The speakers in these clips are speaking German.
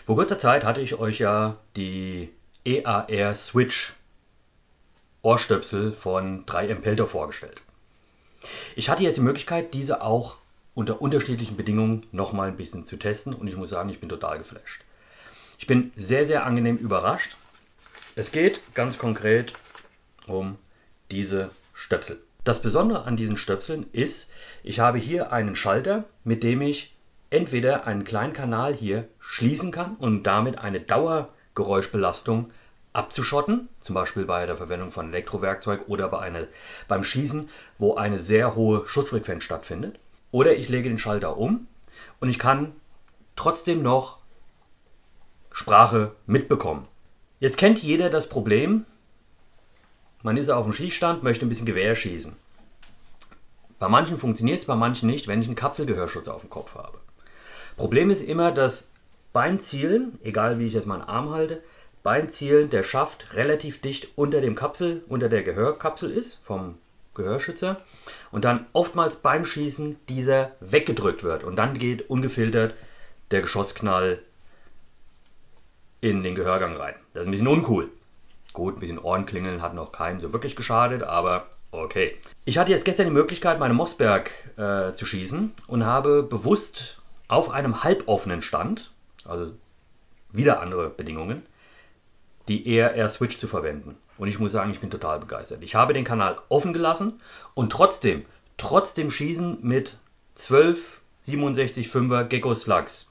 Vor kurzer Zeit hatte ich euch ja die EAR Switch Ohrstöpsel von 3M Peltor vorgestellt. Ich hatte jetzt die Möglichkeit, diese auch unter unterschiedlichen Bedingungen nochmal ein bisschen zu testen und ich muss sagen, ich bin total geflasht. Ich bin sehr, sehr angenehm überrascht. Es geht ganz konkret um diese Stöpsel. Das Besondere an diesen Stöpseln ist, ich habe hier einen Schalter, mit dem ich entweder einen kleinen Kanal hier schließen kann und damit eine Dauergeräuschbelastung abzuschotten, zum Beispiel bei der Verwendung von Elektrowerkzeug oder beim Schießen, wo eine sehr hohe Schussfrequenz stattfindet. Oder ich lege den Schalter um und ich kann trotzdem noch Sprache mitbekommen. Jetzt kennt jeder das Problem, man ist auf dem Schießstand, möchte ein bisschen Gewehr schießen. Bei manchen funktioniert es, bei manchen nicht, wenn ich einen Kapselgehörschutz auf dem Kopf habe. Problem ist immer, dass beim Zielen, egal wie ich jetzt meinen Arm halte, beim Zielen der Schaft relativ dicht unter der Gehörkapsel ist, vom Gehörschützer, und dann oftmals beim Schießen dieser weggedrückt wird und dann geht ungefiltert der Geschossknall in den Gehörgang rein. Das ist ein bisschen uncool. Gut, ein bisschen Ohrenklingeln hat noch keinem so wirklich geschadet, aber okay. Ich hatte jetzt gestern die Möglichkeit, meine Mossberg zu schießen und habe bewusst auf einem halboffenen Stand, also wieder andere Bedingungen, die EAR Switch zu verwenden. Und ich muss sagen, ich bin total begeistert. Ich habe den Kanal offen gelassen und trotzdem schießen mit 12 67,5er Gecko Slugs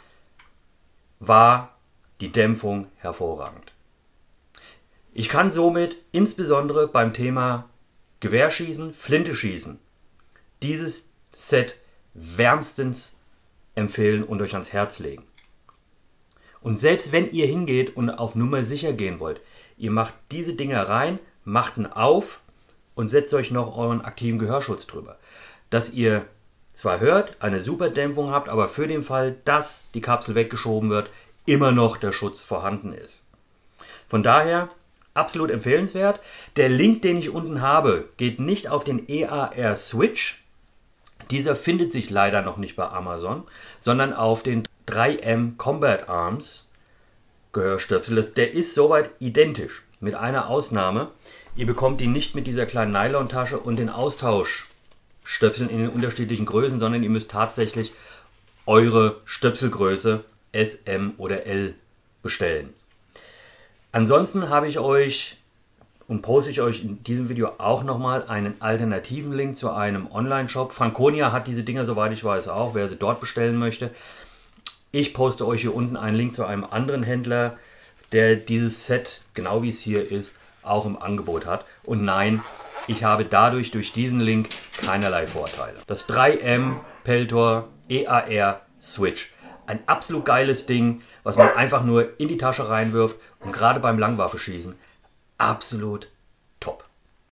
war die Dämpfung hervorragend. Ich kann somit insbesondere beim Thema Gewehrschießen, Flinte schießen, dieses Set wärmstens empfehlen und euch ans Herz legen. Und selbst wenn ihr hingeht und auf Nummer sicher gehen wollt, ihr macht diese Dinger rein, macht ihn auf und setzt euch noch euren aktiven Gehörschutz drüber. Dass ihr zwar hört, eine super Dämpfung habt, aber für den Fall, dass die Kapsel weggeschoben wird, immer noch der Schutz vorhanden ist. Von daher absolut empfehlenswert. Der Link, den ich unten habe, geht nicht auf den EAR Switch. Dieser findet sich leider noch nicht bei Amazon, sondern auf den 3M Combat Arms Gehörstöpsel. Der ist soweit identisch, mit einer Ausnahme. Ihr bekommt ihn nicht mit dieser kleinen Nylontasche und den Austauschstöpseln in den unterschiedlichen Größen, sondern ihr müsst tatsächlich eure Stöpselgröße S, M oder L bestellen. Ansonsten habe ich euch und poste ich euch in diesem Video auch nochmal einen alternativen Link zu einem Online-Shop. Franconia hat diese Dinger, soweit ich weiß, auch, wer sie dort bestellen möchte. Ich poste euch hier unten einen Link zu einem anderen Händler, der dieses Set, genau wie es hier ist, auch im Angebot hat. Und nein, ich habe dadurch, durch diesen Link, keinerlei Vorteile. Das 3M Peltor EAR Switch. Ein absolut geiles Ding, was man einfach nur in die Tasche reinwirft und gerade beim Langwaffenschießen absolut top.